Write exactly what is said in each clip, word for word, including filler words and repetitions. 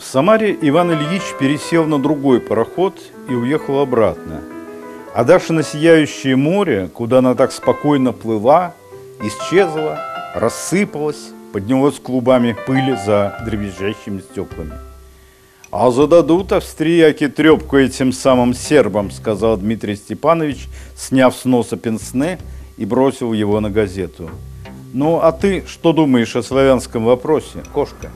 Самаре Иван Ильич пересел на другой пароход и уехал обратно. А Даша на сияющее море, куда она так спокойно плыла, исчезла, рассыпалась, поднялась клубами пыли за дребезжащими стеклами. «А зададут австрияки трепку этим самым сербам», — сказал Дмитрий Степанович, сняв с носа пенсне и бросил его на газету. «Ну, а ты что думаешь о славянском вопросе, кошка?»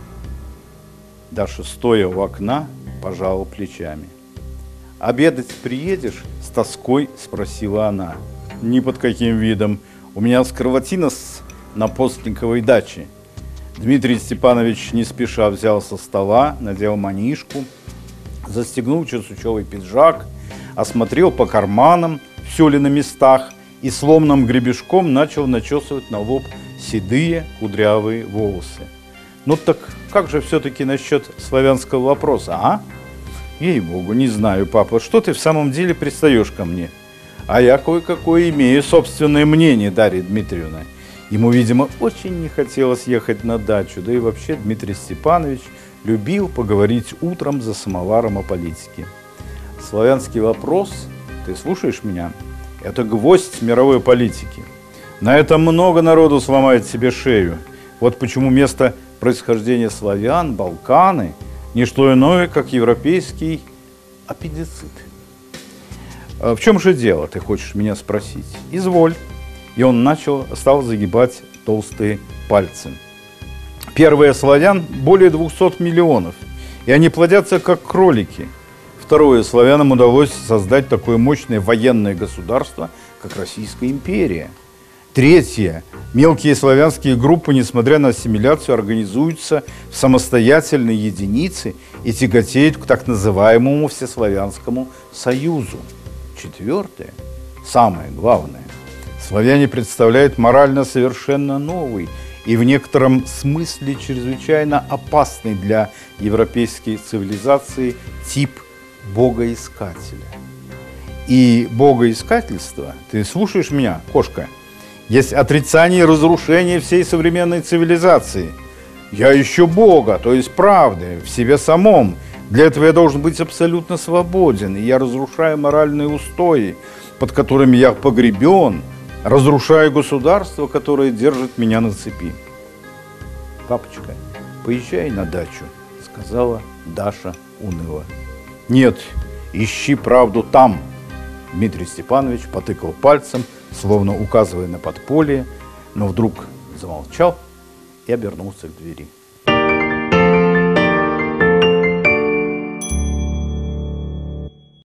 Даша, стоя у окна, пожала плечами. «Обедать приедешь?» — с тоской спросила она. «Ни под каким видом. У меня скарлатина на Постниковой даче». Дмитрий Степанович не спеша взял со стола, надел манишку, застегнул чесучевый пиджак, осмотрел по карманам, все ли на местах, и сломанным гребешком начал начесывать на лоб седые кудрявые волосы. «Ну так как же все-таки насчет славянского вопроса, а?» «Ей-богу, не знаю, папа, что ты в самом деле пристаешь ко мне?» «А я кое-какое имею собственное мнение, Дарья Дмитриевна». Ему, видимо, очень не хотелось ехать на дачу, да и вообще Дмитрий Степанович любил поговорить утром за самоваром о политике. Славянский вопрос, ты слушаешь меня, это гвоздь мировой политики. На этом много народу сломает себе шею. Вот почему место происхождения славян, Балканы, не что иное, как европейский аппендицит. В чем же дело, ты хочешь меня спросить? Изволь. И он начал, стал загибать толстые пальцы. Первые славян более двухсот миллионов, и они плодятся как кролики. Второе, славянам удалось создать такое мощное военное государство, как Российская империя. Третье, мелкие славянские группы, несмотря на ассимиляцию, организуются в самостоятельные единицы и тяготеют к так называемому Всеславянскому союзу. Четвертое, самое главное, славяне представляют морально совершенно новый и в некотором смысле чрезвычайно опасный для европейской цивилизации тип богоискателя. И богоискательство, ты слушаешь меня, кошка, есть отрицание и разрушение всей современной цивилизации. Я ищу Бога, то есть правды, в себе самом. Для этого я должен быть абсолютно свободен, и я разрушаю моральные устои, под которыми я погребен, разрушаю государство, которое держит меня на цепи. «Папочка, поезжай на дачу», — сказала Даша уныло. «Нет, ищи правду там», — Дмитрий Степанович потыкал пальцем, словно указывая на подполье, но вдруг замолчал и обернулся к двери.